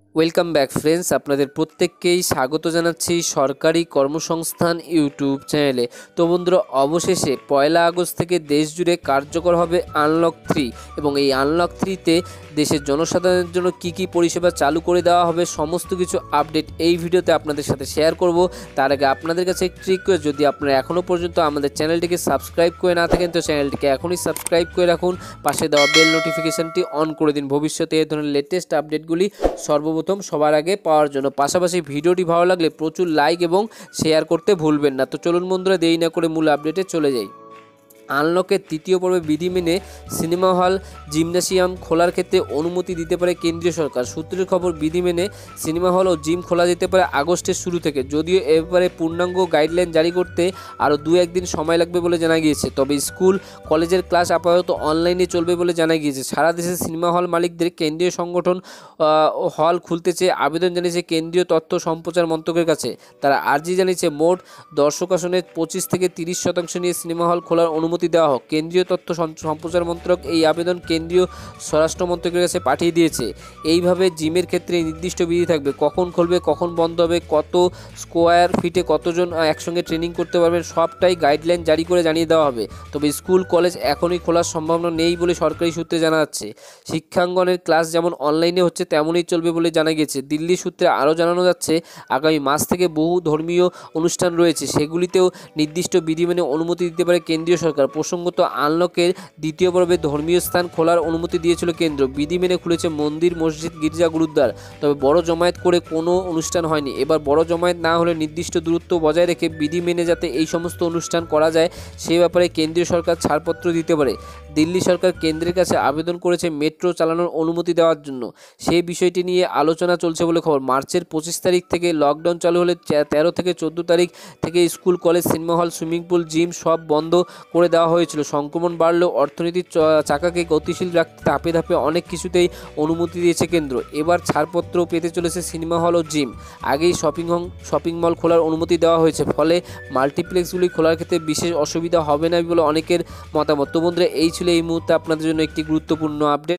Welcome back friends, আপনাদের প্রত্যেককেই স্বাগত জানাচ্ছি সরকারি কর্মসংস্থান ইউটিউব চ্যানেলে। তো বন্ধুরা, অবশেষে 1 আগস্ট থেকে দেশ জুড়ে কার্যকর হবে আনলক 3 এবং এই আনলক 3তে দেশের জনসাধারণের জন্য কি কি পরিষেবা চালু করে দেওয়া হবে সমস্ত কিছু আপডেট এই ভিডিওতে আপনাদের সাথে শেয়ার করব। তার আগে আপনাদের কাছে একটি রিকোয়েস্ট, যদি আপনারা এখনও পর্যন্ত আমাদের চ্যানেলটিকে সাবস্ক্রাইব করে না থাকেন তো চ্যানেলটিকে এখনই সাবস্ক্রাইব করে রাখুন, পাশে দেওয়া বেল নোটিফিকেশানটি অন করে দিন ভবিষ্যতে এই ধরনের লেটেস্ট আপডেটগুলি সর্বপ্রথম সবার আগে পাওয়ার জন্য। পাশাপাশি ভিডিওটি ভালো লাগলে প্রচুর লাইক এবং শেয়ার করতে ভুলবেন না। তো চলুন বন্ধুরা, দেরি না করে মূল আপডেটে চলে যাই। আনলকের তৃতীয় পর্বে বিধি মেনে সিনেমা হল, জিমনাসিয়াম খোলার ক্ষেত্রে অনুমতি দিতে পারে কেন্দ্রীয় সরকার। সূত্রের খবর, বিধি মেনে সিনেমা হল ও জিম খোলা যেতে পারে আগস্টের শুরু থেকে, যদিও এ ব্যাপারে পূর্ণাঙ্গ গাইডলাইন জারি করতে আরও 2-1 দিন সময় লাগবে বলে জানা গিয়েছে। তবে স্কুল কলেজের ক্লাস আপাতত অনলাইনে চলবে বলে জানা গিয়েছে। সারা দেশে সিনেমা হল মালিকদের কেন্দ্রীয় সংগঠন হল খুলতে চেয়ে আবেদন জানিয়েছে কেন্দ্রীয় তথ্য সম্প্রচার মন্ত্রকের কাছে। তারা আর্জি জানিয়েছে মোট দর্শক আসনের 25 থেকে 30% নিয়ে সিনেমা হল খোলার অনুমতি দেওয়া হোক। কেন্দ্রীয় তথ্য সম্প্রচার মন্ত্রক এই আবেদন কেন্দ্রীয় স্বরাষ্ট্র মন্ত্রকের কাছে পাঠিয়ে দিয়েছে। এইভাবে জিমের ক্ষেত্রে নির্দিষ্ট বিধি থাকবে, কখন খুলবে, কখন বন্ধ হবে, কত স্কোয়ার ফিটে কতজন একসঙ্গে ট্রেনিং করতে পারবেন, সবটাই গাইডলাইন জারি করে জানিয়ে দেওয়া হবে। তবে স্কুল কলেজ এখনই খোলার সম্ভাবনা নেই বলে সরকারি সূত্রে জানা যাচ্ছে। শিক্ষাঙ্গনের ক্লাস যেমন অনলাইনে হচ্ছে তেমনই চলবে বলে জানা গেছে। দিল্লি সূত্রে আরও জানানো যাচ্ছে, আগামী মাস থেকে বহু ধর্মীয় অনুষ্ঠান রয়েছে, সেগুলিতেও নির্দিষ্ট বিধি মেনে অনুমতি দিতে পারে কেন্দ্রীয় সরকার। প্রসঙ্গত, আনলকের দ্বিতীয় পর্বে ধর্মীয় স্থান খোলার অনুমতি দিয়েছিল কেন্দ্র। বিধি মেনে খুলেছে মন্দির, মসজিদ, গির্জা, গুরুদ্বার। তবে বড় জমায়েত করে কোনো অনুষ্ঠান হয়নি। এবার বড় জমায়েত না হলে নির্দিষ্ট দূরত্ব বজায় রেখে বিধি মেনে যাতে এই সমস্ত অনুষ্ঠান করা যায় সে ব্যাপারে কেন্দ্রীয় সরকার ছাড়পত্র দিতে পারে। দিল্লি সরকার কেন্দ্রের কাছে আবেদন করেছে মেট্রো চালানোর অনুমতি দেওয়ার জন্য। সেই বিষয়টি নিয়ে আলোচনা চলছে বলে খবর। মার্চের 25 তারিখ থেকে লকডাউন চালু হলে 13 থেকে 14 তারিখ থেকে school, college, cinema hall, swimming pool, gym সব বন্ধ করে দেওয়া হয়েছিল। সংক্রমণ বাড়লেও অর্থনীতির চাকাকে গতিশীল রাখতে ধাপে ধাপে অনেক কিছুতেই অনুমতি দিয়েছে কেন্দ্র। এবার ছাড়পত্র পেতে চলেছে সিনেমা হল ও জিম। আগেই শপিং মল খোলার অনুমতি দেওয়া হয়েছে, ফলে মাল্টিপ্লেক্সগুলি খোলার ক্ষেত্রে বিশেষ অসুবিধা হবে না বলে অনেকের মতামত। তো বন্ধুরা, এই ছিল এই মুহূর্তে আপনাদের জন্য একটি গুরুত্বপূর্ণ আপডেট।